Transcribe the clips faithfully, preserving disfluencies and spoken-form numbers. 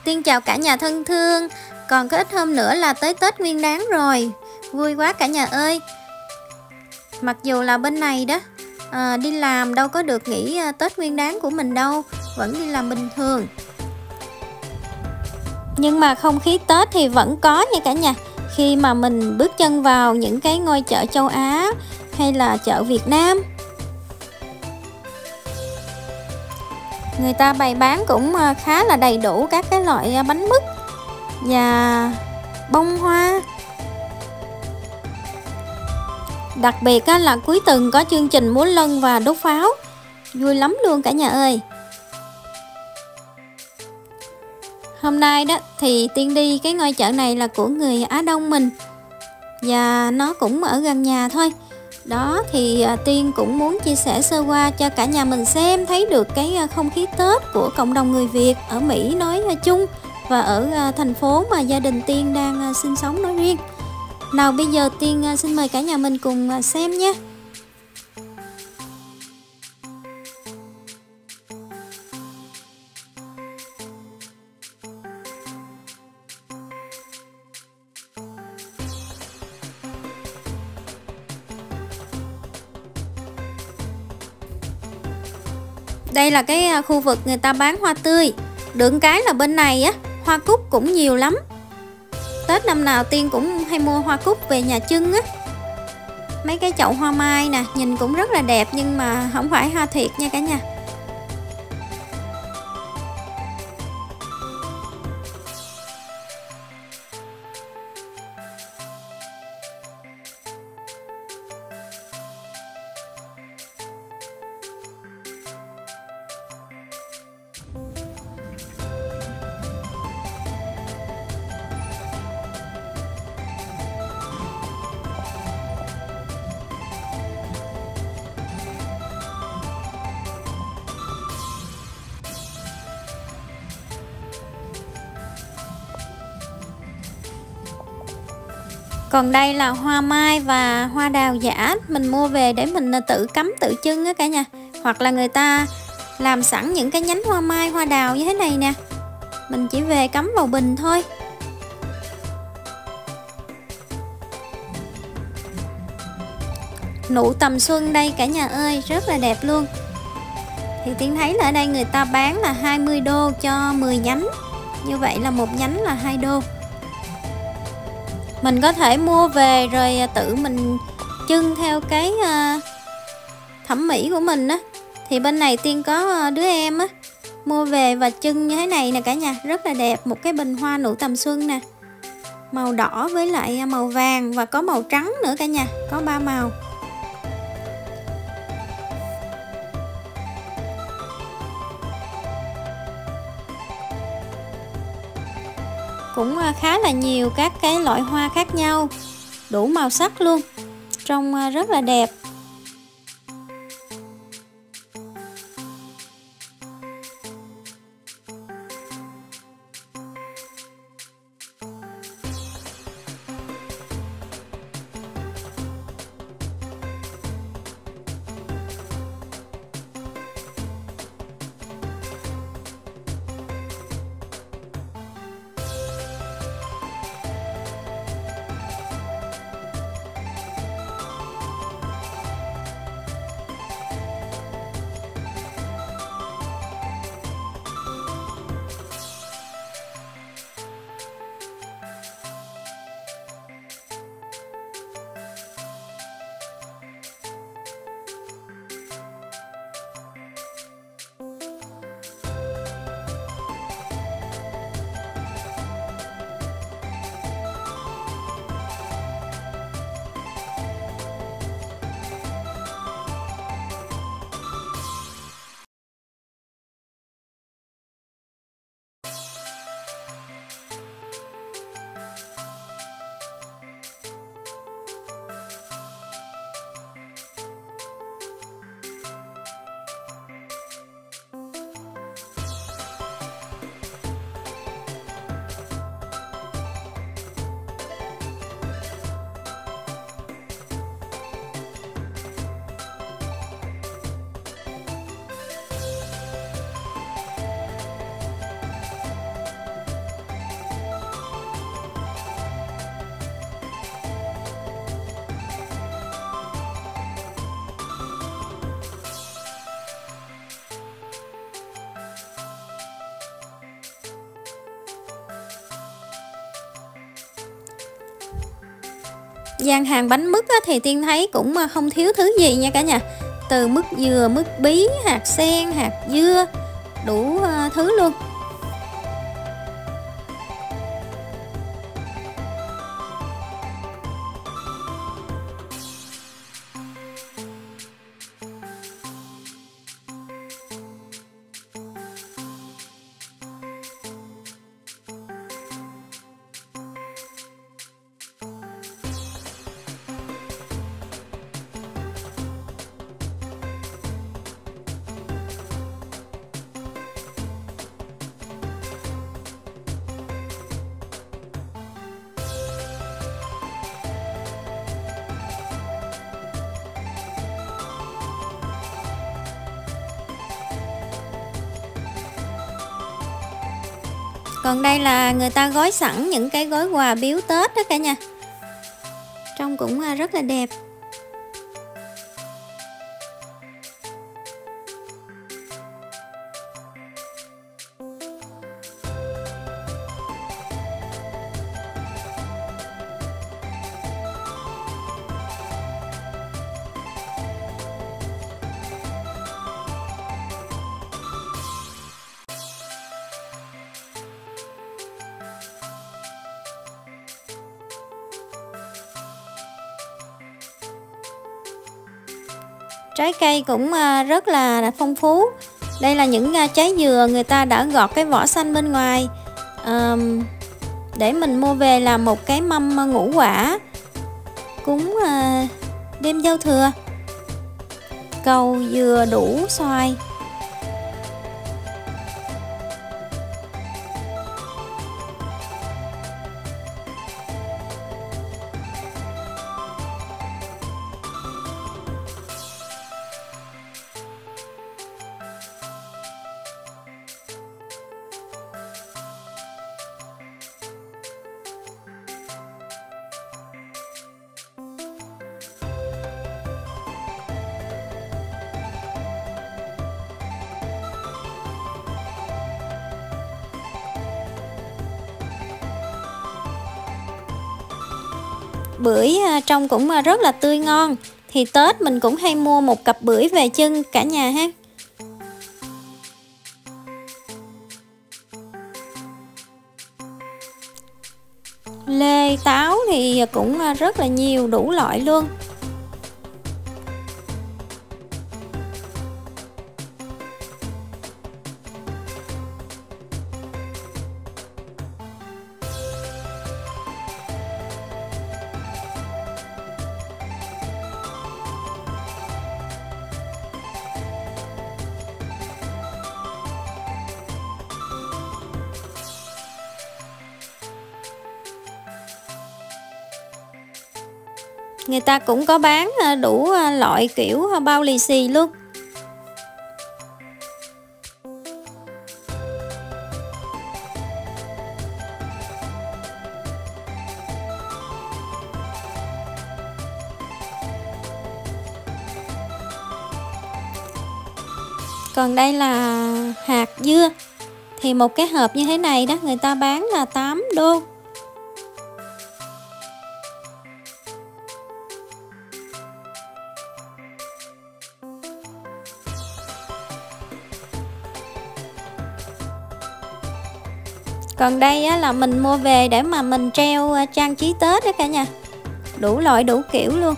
Tiên chào cả nhà thân thương. Còn có ít hôm nữa là tới Tết Nguyên Đán rồi. Vui quá cả nhà ơi. Mặc dù là bên này đó à, đi làm đâu có được nghỉ Tết Nguyên Đán của mình đâu, vẫn đi làm bình thường. Nhưng mà không khí Tết thì vẫn có nha cả nhà. Khi mà mình bước chân vào những cái ngôi chợ châu Á hay là chợ Việt Nam, người ta bày bán cũng khá là đầy đủ các cái loại bánh mứt và bông hoa. Đặc biệt là cuối tuần có chương trình múa lân và đốt pháo, vui lắm luôn cả nhà ơi. Hôm nay đó thì Tiên đi cái ngôi chợ này là của người Á Đông mình, và nó cũng ở gần nhà thôi. Đó thì Tiên cũng muốn chia sẻ sơ qua cho cả nhà mình xem thấy được cái không khí Tết của cộng đồng người Việt ở Mỹ nói chung, và ở thành phố mà gia đình Tiên đang sinh sống nói riêng. Nào bây giờ Tiên xin mời cả nhà mình cùng xem nha. Đây là cái khu vực người ta bán hoa tươi. Được cái là bên này á, hoa cúc cũng nhiều lắm. Tết năm nào Tiên cũng hay mua hoa cúc về nhà trưng á. Mấy cái chậu hoa mai nè, nhìn cũng rất là đẹp nhưng mà không phải hoa thiệt nha cả nhà. Còn đây là hoa mai và hoa đào giả, mình mua về để mình tự cắm tự trưng á cả nhà. Hoặc là người ta làm sẵn những cái nhánh hoa mai, hoa đào như thế này nè, mình chỉ về cắm vào bình thôi. Nụ tầm xuân đây cả nhà ơi, rất là đẹp luôn. Thì Tiên thấy là ở đây người ta bán là hai mươi đô cho mười nhánh. Như vậy là một nhánh là hai đô. Mình có thể mua về rồi tự mình trưng theo cái uh, thẩm mỹ của mình á. Thì bên này Tiên có đứa em á, mua về và trưng như thế này nè cả nhà, rất là đẹp. Một cái bình hoa nụ tầm xuân nè, màu đỏ với lại màu vàng và có màu trắng nữa cả nhà, có ba màu. Cũng khá là nhiều các cái loại hoa khác nhau, đủ màu sắc luôn, trông rất là đẹp. gian hàng bánh mứt á, thì Tiên thấy cũng không thiếu thứ gì nha cả nhà. Từ mứt dừa, mứt bí, hạt sen, hạt dưa, đủ uh, thứ luôn. Còn đây là người ta gói sẵn những cái gói quà biếu Tết đó cả nhà. Trông cũng rất là đẹp. Trái cây cũng rất là phong phú. Đây là những trái dừa người ta đã gọt cái vỏ xanh bên ngoài, à, để mình mua về làm một cái mâm ngũ quả cúng à, đêm giao thừa. Cầu, dừa, đủ, xoài. Bưởi trông cũng rất là tươi ngon. Thì Tết mình cũng hay mua một cặp bưởi về chưng cả nhà ha. Lê, táo thì cũng rất là nhiều, đủ loại luôn. Người ta cũng có bán đủ loại kiểu bao lì xì luôn. Còn đây là hạt dưa. Thì một cái hộp như thế này đó người ta bán là tám đô. Còn đây á, là mình mua về để mà mình treo trang trí Tết đó cả nhà. Đủ loại đủ kiểu luôn.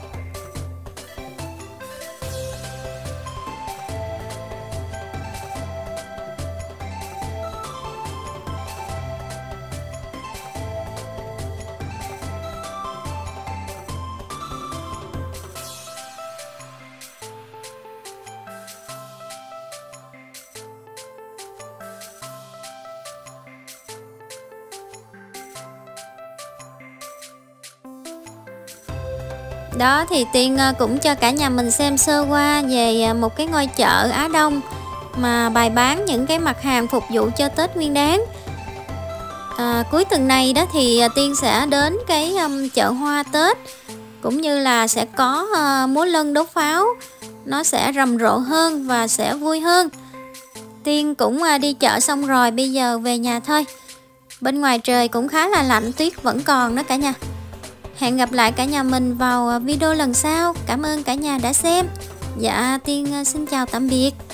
Đó thì Tiên cũng cho cả nhà mình xem sơ qua về một cái ngôi chợ Á Đông mà bày bán những cái mặt hàng phục vụ cho Tết Nguyên Đán. À, cuối tuần này đó thì Tiên sẽ đến cái um, chợ hoa Tết, cũng như là sẽ có uh, múa lân đốt pháo, nó sẽ rầm rộ hơn và sẽ vui hơn. Tiên cũng uh, đi chợ xong rồi, bây giờ về nhà thôi. Bên ngoài trời cũng khá là lạnh, tuyết vẫn còn đó cả nhà. Hẹn gặp lại cả nhà mình vào video lần sau. Cảm ơn cả nhà đã xem. Dạ Tiên xin chào tạm biệt.